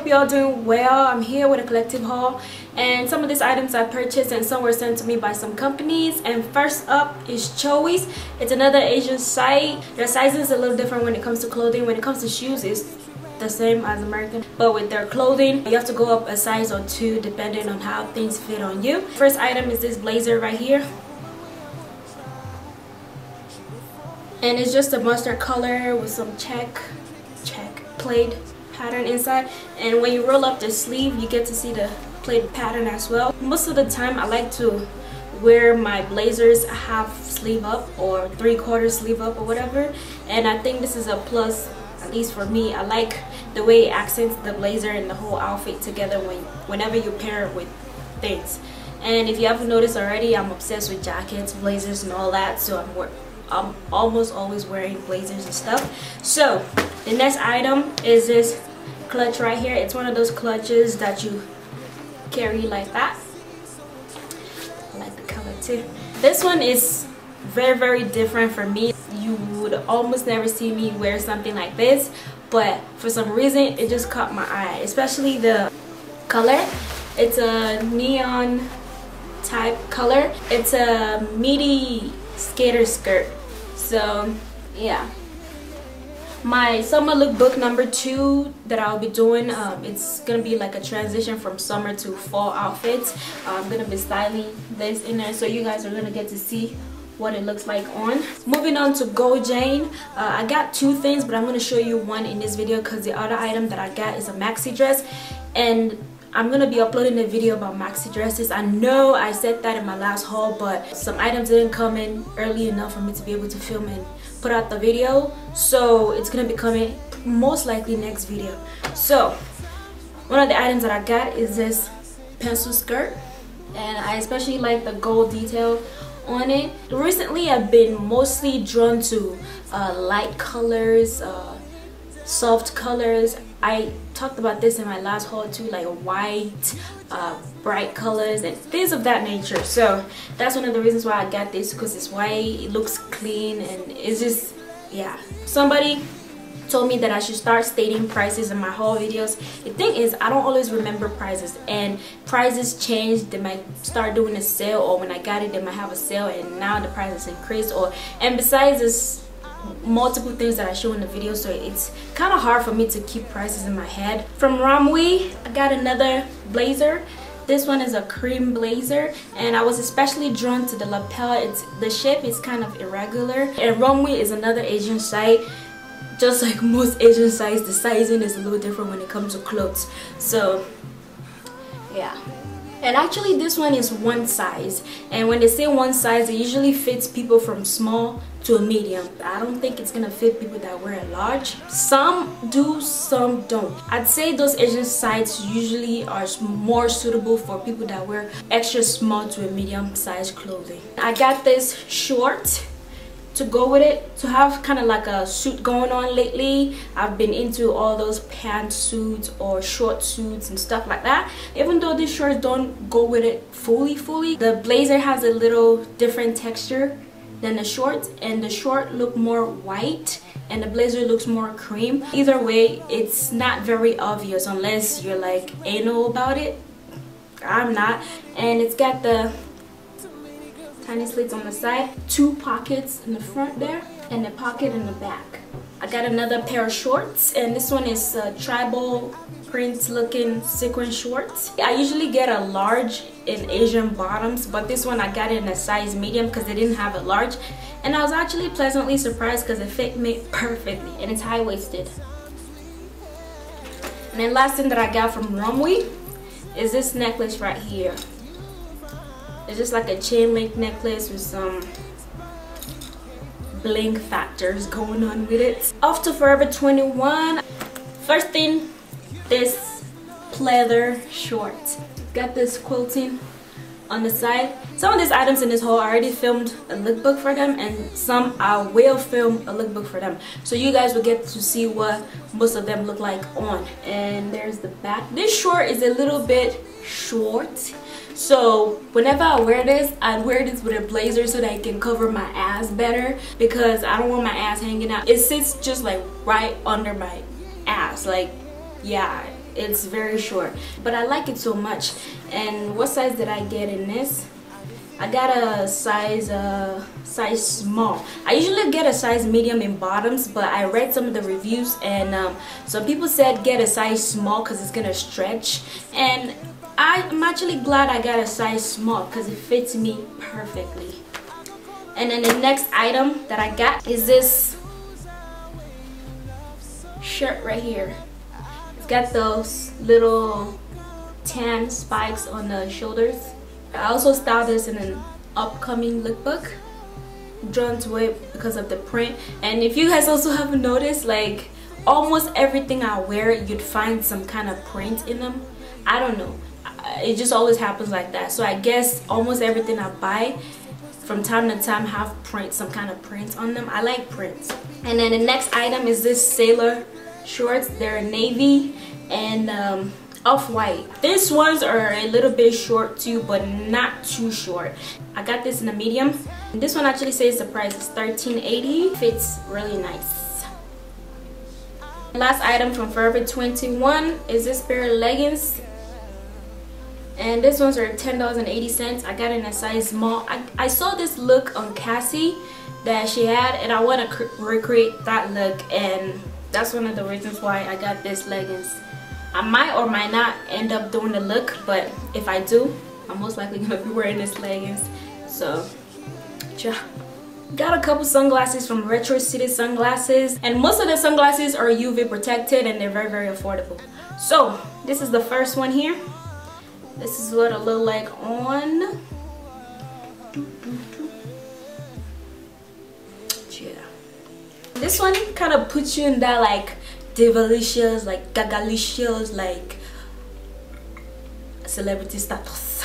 hope you all doing well. I'm here with a collective haul, and some of these items I purchased and some were sent to me by some companies. And first up is Choice. It's another Asian site. Their sizing is a little different when it comes to clothing. When it comes to shoes, it's the same as American, but with their clothing you have to go up a size or two depending on how things fit on you. First item is this blazer right here, and it's just a mustard color with some check plaid pattern inside, and when you roll up the sleeve you get to see the plaid pattern as well. Most of the time I like to wear my blazers half sleeve up or 3/4 sleeve up or whatever, and I think this is a plus, at least for me. I like the way it accents the blazer and the whole outfit together whenever you pair it with things. And if you haven't noticed already, I'm obsessed with jackets, blazers and all that, so I'm almost always wearing blazers and stuff. So the next item is this clutch right here. It's one of those clutches that you carry like that. I like the color too. This one is very different for me. You would almost never see me wear something like this, but for some reason it just caught my eye, especially the color. It's a neon type color. It's a midi skater skirt. So yeah, my summer lookbook number 2 that I'll be doing, it's gonna be like a transition from summer to fall outfits. I'm gonna be styling this in there, so you guys are gonna get to see what it looks like on. Moving on to Go Jane, I got 2 things, but I'm going to show you one in this video because the other item that I got is a maxi dress, and I'm going to be uploading a video about maxi dresses. I know I said that in my last haul, but some items didn't come in early enough for me to be able to film and put out the video, so it's going to be coming most likely next video. So one of the items that I got is this pencil skirt, and I especially like the gold detail on it. Recently I've been mostly drawn to light colors, soft colors. I talked about this in my last haul too, like white, bright colors and things of that nature. So that's one of the reasons why I got this, because it's white, it looks clean, and it's just, yeah. Somebody told me that I should start stating prices in my haul videos. The thing is, I don't always remember prices, and prices change. They might start doing a sale, or when I got it they might have a sale and now the price has increased, and besides this, multiple things that I show in the video, so it's kind of hard for me to keep prices in my head. From Romwe, I got another blazer. This one is a cream blazer, and I was especially drawn to the lapel. The shape is kind of irregular, and Romwe is another Asian site. Just like most Asian sites, the sizing is a little different when it comes to clothes. So yeah, and actually this one is one size, and when they say one size, it usually fits people from small to a medium. I don't think it's gonna fit people that wear a large. Some do, some don't. I'd say those Asian sites usually are more suitable for people that wear extra small to a medium size clothing. I got this short to go with it, to have kind of like a suit going on lately. I've been into all those pantsuits or short suits and stuff like that. Even though these shorts don't go with it fully, the blazer has a little different texture than the shorts, and the short look more white and the blazer looks more cream. Either way, it's not very obvious unless you're like anal about it. I'm not. And it's got the tiny slits on the side, 2 pockets in the front there, and a pocket in the back. I got another pair of shorts, and this one is tribal print looking sequin shorts. I usually get a large in Asian bottoms, but this one I got it in a size medium because they didn't have a large, and I was actually pleasantly surprised because it fit me perfectly, and it's high-waisted. And then last thing that I got from Romwe is this necklace right here. It's just like a chain link necklace with some bling factors going on with it. Off to Forever 21. First thing, this pleather short. Got this quilting on the side. Some of these items in this haul I already filmed a lookbook for them, and some I will film a lookbook for them, so you guys will get to see what most of them look like on. And there's the back. This short is a little bit short, so whenever I wear this, I wear this with a blazer so that I can cover my ass better, because I don't want my ass hanging out. It sits just like right under my ass, like, yeah, It's very short, but I like it so much. And what size did I get in this? I got a size small. I usually get a size medium in bottoms, but I read some of the reviews, and some people said get a size small because it's gonna stretch, and I'm actually glad I got a size small because it fits me perfectly. And then the next item that I got is this shirt right here. It's got those little tan spikes on the shoulders. I also styled this in an upcoming lookbook, drawn to it because of the print. And if you guys also haven't noticed, like almost everything I wear, you'd find some kind of print in them. I don't know, it just always happens like that. So I guess almost everything I buy from time to time have print, some kind of print on them. I like prints. And then the next item is this sailor shorts. They're navy and off-white. These ones are a little bit short too, but not too short. I got this in a medium. And this one actually says the price is $13.80. Fits really nice. Last item from Forever 21 is this pair of leggings. And these ones are $10.80. I got it in a size small. I saw this look on Cassie that she had, and I want to recreate that look, and that's one of the reasons why I got this leggings. I might or might not end up doing the look, but if I do, I'm most likely gonna be wearing this leggings. So yeah. Got a couple sunglasses from Retro City Sunglasses, and most of the sunglasses are UV protected and they're very, very affordable. So this is the first one here. This is what it look like on. Yeah. This one kind of puts you in that like Divalicious, like Gagalicious, like celebrity status.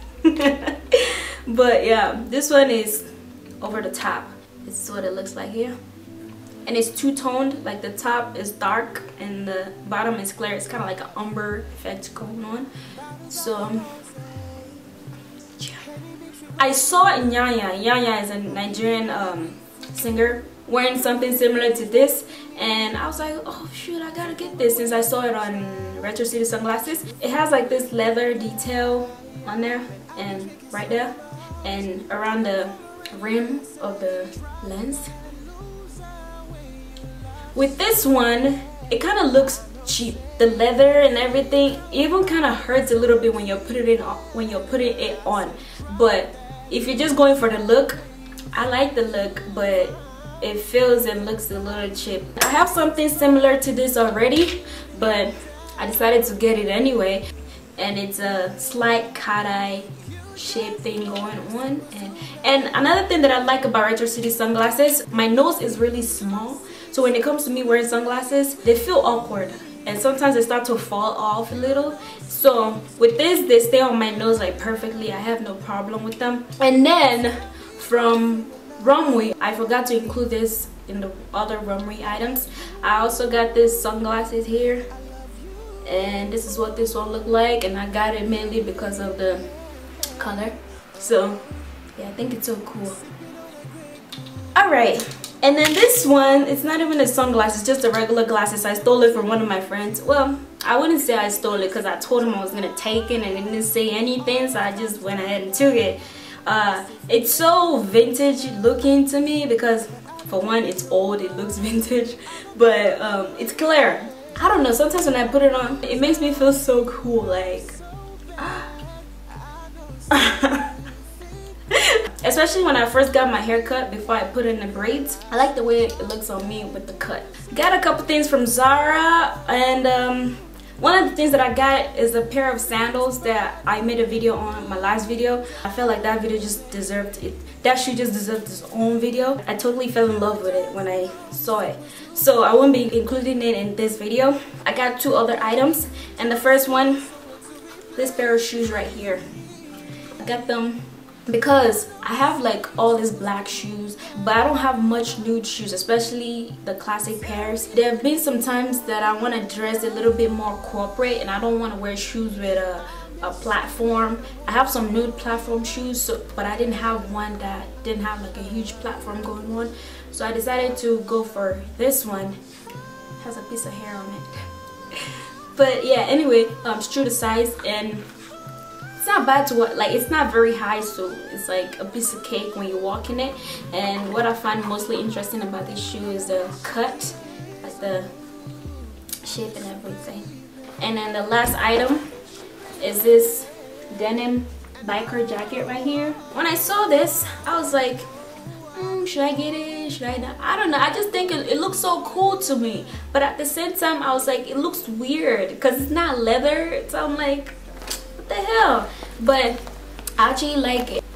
But yeah, this one is over the top. This is what it looks like here. And it's two-toned, like the top is dark and the bottom is clear. It's kind of like an umber effect going on. So yeah. I saw Nyanya. Nyanya is a Nigerian singer wearing something similar to this, and I was like, oh shoot, I gotta get this since I saw it on Retro City Sunglasses. It has like this leather detail on there and right there and around the rim of the lens. With this one, it kind of looks cheap. The leather and everything even kind of hurts a little bit when you're putting it on. But if you're just going for the look, I like the look, but it feels and looks a little cheap. I have something similar to this already, but I decided to get it anyway. And it's a slight cat-eye shape thing going on. And another thing that I like about Retro City Sunglasses, my nose is really small. So when it comes to me wearing sunglasses, they feel awkward. And sometimes they start to fall off a little. So with this, they stay on my nose like perfectly. I have no problem with them. And then from Romwe, I forgot to include this in the other Romwe items. I also got this sunglasses here. And this is what this one looked like. And I got it mainly because of the color. So yeah, I think it's so cool. Alright. And then this one, it's not even a sunglass, it's just a regular glasses. I stole it from one of my friends. Well, I wouldn't say I stole it because I told him I was gonna take it and he didn't say anything, so I just went ahead and took it. It's so vintage looking to me because for one, it's old, it looks vintage, but it's clear. I don't know, sometimes when I put it on, it makes me feel so cool, like especially when I first got my hair cut before I put in the braids. I like the way it looks on me with the cut. Got a couple things from Zara, and one of the things that I got is a pair of sandals that I made a video on my last video. I felt like that video just deserved it. That shoe just deserved its own video. I totally fell in love with it when I saw it. So I won't be including it in this video. I got two other items, and the first one, this pair of shoes right here. I got them because I have like all these black shoes, but I don't have much nude shoes, especially the classic pairs. There have been some times that I want to dress a little bit more corporate and I don't want to wear shoes with a platform. I have some nude platform shoes, but I didn't have one that didn't have like a huge platform going on, so I decided to go for this one. It has a piece of hair on it. But yeah, anyway, it's true to size, and it's not bad to what, like, it's not very high, so it's like a piece of cake when you walk in it. And what I find mostly interesting about this shoe is the cut, like the shape and everything. And then the last item is this denim biker jacket right here. When I saw this, I was like, should I get it? Should I not? I don't know. I just think it looks so cool to me. But at the same time, I was like, it looks weird because it's not leather. So I'm like, what the hell? But I actually like it.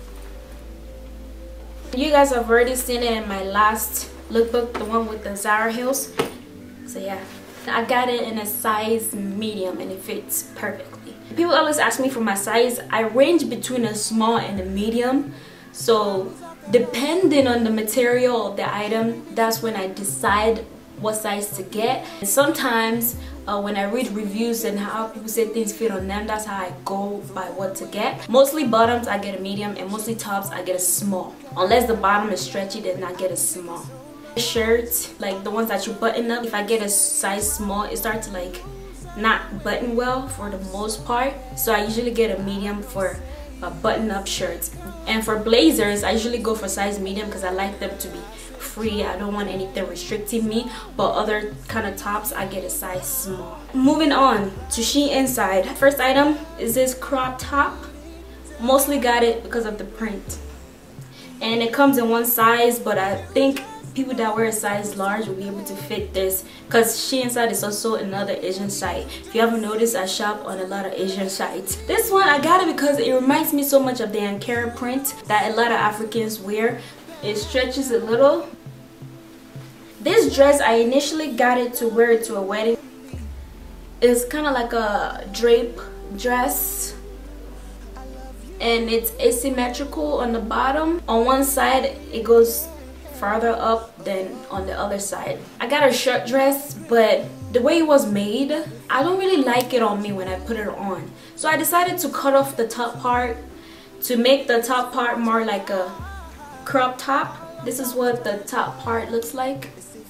You guys have already seen it in my last lookbook, the one with the Zara heels. So yeah, I got it in a size medium and it fits perfectly. People always ask me for my size. I range between a small and a medium. So depending on the material of the item, that's when I decide what size to get. And sometimes when I read reviews and how people say things fit on them, that's how I go by what to get. Mostly bottoms I get a medium, and mostly tops I get a small. Unless the bottom is stretchy, then I get a small. Shirts, like the ones that you button up, if I get a size small, it starts to like not button well for the most part. So I usually get a medium for button-up shirts. And for blazers, I usually go for size medium because I like them to be free. I don't want anything restricting me. But other kind of tops, I get a size small. Moving on to Shein Inside. First item is this crop top. Mostly got it because of the print. And it comes in one size, but I think people that wear a size large will be able to fit this, because Shein Inside is also another Asian site. If you haven't noticed, I shop on a lot of Asian sites. This one I got it because it reminds me so much of the Ankara print that a lot of Africans wear. It stretches a little. This dress, I initially got it to wear it to a wedding. It's kind of like a drape dress, and it's asymmetrical on the bottom. On one side it goes farther up than on the other side. I got a short dress, but the way it was made, I don't really like it on me when I put it on. So I decided to cut off the top part to make the top part more like a crop top. This is what the top part looks like.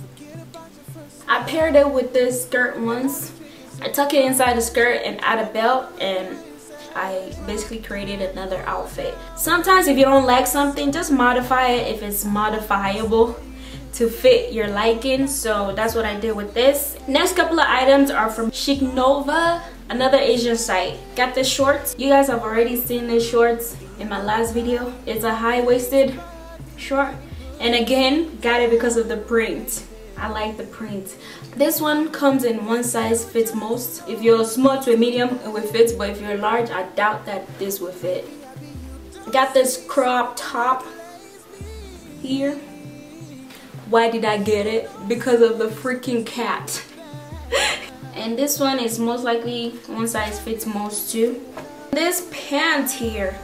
I paired it with this skirt once. I tuck it inside the skirt and add a belt, and I basically created another outfit. Sometimes if you don't like something, just modify it if it's modifiable to fit your liking. So that's what I did with this. Next couple of items are from Chic Nova, another Asian site. Got this shorts. You guys have already seen this shorts in my last video. It's a high-waisted short, and again, got it because of the print. I like the print. This one comes in one size, fits most. If you're small to a medium, it will fit, but if you're large, I doubt that this will fit. Got this crop top here. Why did I get it? Because of the freaking cat. And this one is most likely one size fits most too. This pant here,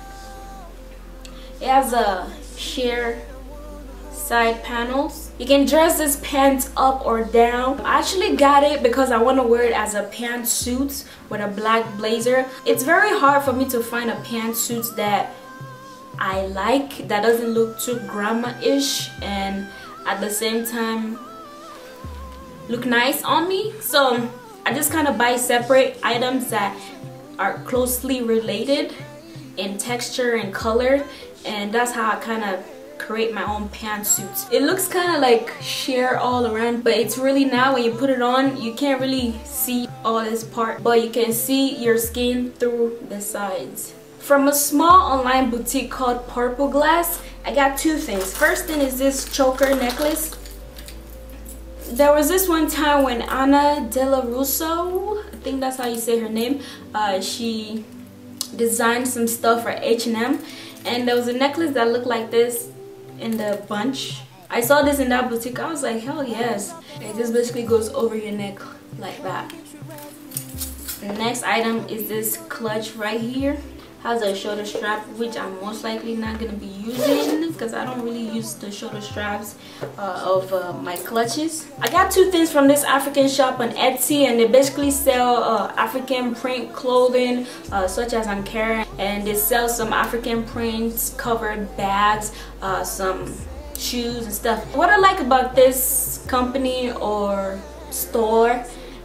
it has a sheer side panels. You can dress this pants up or down. I actually got it because I want to wear it as a pantsuit with a black blazer. It's very hard for me to find a pantsuit that I like, that doesn't look too grandma-ish and at the same time look nice on me. So I just kind of buy separate items that are closely related in texture and color, and that's how I kind of create my own pantsuits. It looks kind of like sheer all around, but it's really not. When you put it on, you can't really see all this part, but you can see your skin through the sides. From a small online boutique called Purple Glass, I got two things. First thing is this choker necklace. There was this one time when Anna Della Russo, I think that's how you say her name, she designed some stuff for H&M, and there was a necklace that looked like this in the bunch. I saw this in that boutique. I was like, hell yes. It just basically goes over your neck like that. The next item is this clutch right here. Has a shoulder strap, which I'm most likely not going to be using because I don't really use the shoulder straps of my clutches. I got two things from this African shop on Etsy, and they basically sell African print clothing such as Ankara, and they sell some African prints covered bags, some shoes and stuff. What I like about this company or store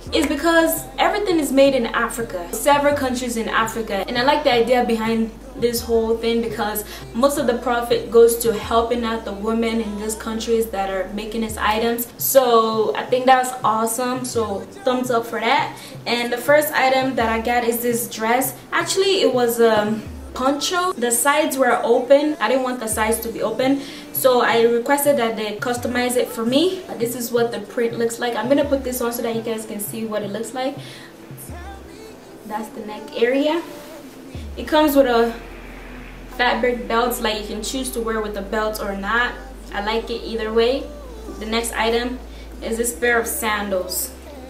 is because everything is made in Africa, several countries in Africa, and I like the idea behind this whole thing because most of the profit goes to helping out the women in these countries that are making these items. So I think that's awesome, so thumbs up for that. And the first item that I got is this dress. Actually, it was a poncho. The sides were open. I didn't want the sides to be open, so I requested that they customize it for me. This is what the print looks like. I'm gonna put this on so that you guys can see what it looks like. That's the neck area. It comes with a fabric belts, like you can choose to wear with the belts or not. I like it either way. The next item is this pair of sandals,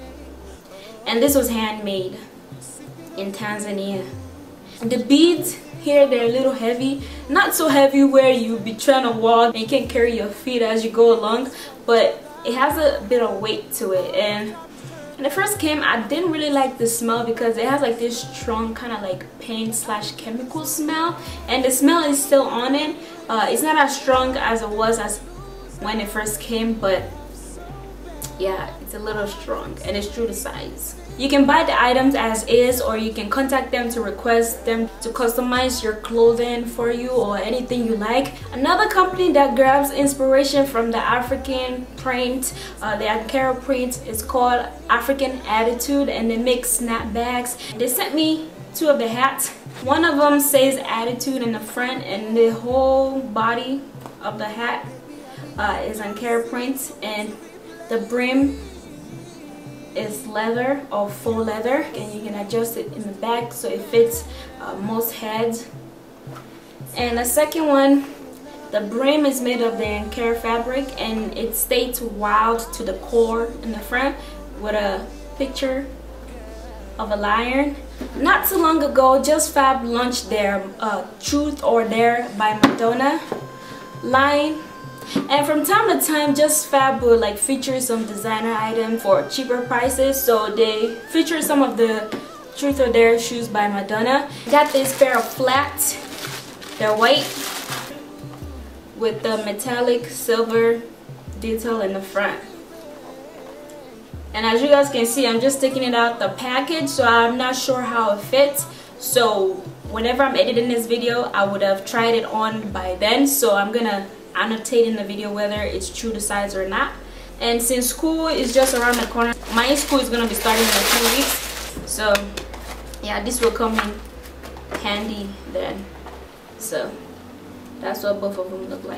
and this was handmade in Tanzania. The beads here, they're a little heavy, not so heavy where you be trying to walk and you can't carry your feet as you go along, but it has a bit of weight to it. And when it first came, I didn't really like the smell because it has like this strong kind of like paint / chemical smell, and the smell is still on it. It's not as strong as it was as when it first came, but yeah, it's a little strong and it's true to size. You can buy the items as is, or you can contact them to request them to customize your clothing for you or anything you like. Another company that grabs inspiration from the African print, the Ankara print, is called African Attitude, and they make snapbacks. They sent me 2 of the hats. One of them says Attitude in the front, and the whole body of the hat is Ankara print, and the brim is leather or faux leather, and you can adjust it in the back so it fits most heads. And the second one, the brim is made of the Ankara fabric, and it states wild to the core in the front with a picture of a lion. Not too long ago, JustFab launched their Truth or Dare by Madonna line. And from time to time, JustFab will like feature some designer item for cheaper prices. So they feature some of the Truth or Dare shoes by Madonna. Got this pair of flats. They're white with the metallic silver detail in the front. And as you guys can see, I'm just taking it out the package, so I'm not sure how it fits. So whenever I'm editing this video, I would have tried it on by then. So I'm gonna annotate in the video whether it's true to size or not. And since school is just around the corner, my school is gonna be starting in a few weeks, so yeah, this will come in handy then. So that's what both of them look like.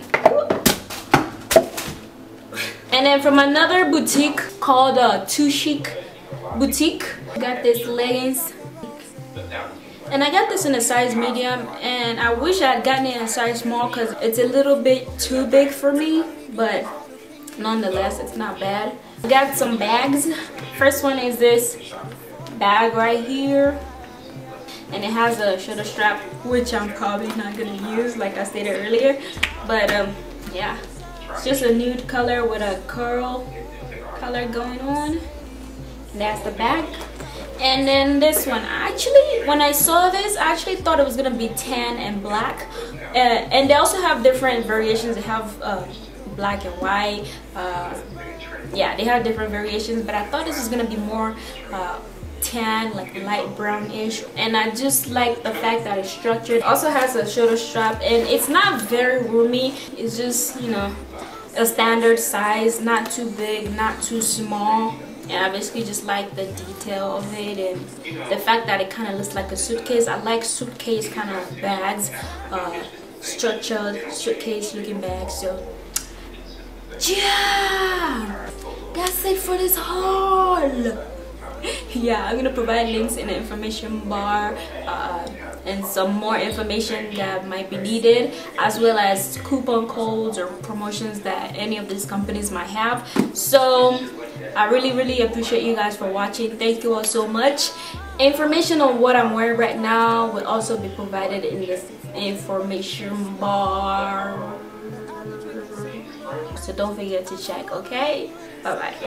And then from another boutique called Too Chic Boutique, I got this leggings. And I got this in a size medium, and I wish I had gotten it in a size small because it's a little bit too big for me, but nonetheless, it's not bad. I got some bags. First one is this bag right here, and it has a shoulder strap, which I'm probably not going to use like I stated earlier, but yeah, it's just a nude color with a curl color going on. And that's the bag. And then this one, actually, when I saw this, I actually thought it was gonna be tan and black, and they also have different variations. They have black and white. Yeah, they have different variations, but I thought this was gonna be more tan, like light brownish, and I just like the fact that it's structured. It also has a shoulder strap, and it's not very roomy. It's just, you know, a standard size, not too big, not too small. And I basically just like the detail of it and the fact that it kind of looks like a suitcase. I like suitcase kind of bags, structured suitcase looking bags. So yeah, that's it for this haul. Yeah, I'm gonna provide links in the information bar and some more information that might be needed, as well as coupon codes or promotions that any of these companies might have. So I really appreciate you guys for watching. Thank you all so much. Information on what I'm wearing right now will also be provided in this information bar, so don't forget to check. Okay, bye bye.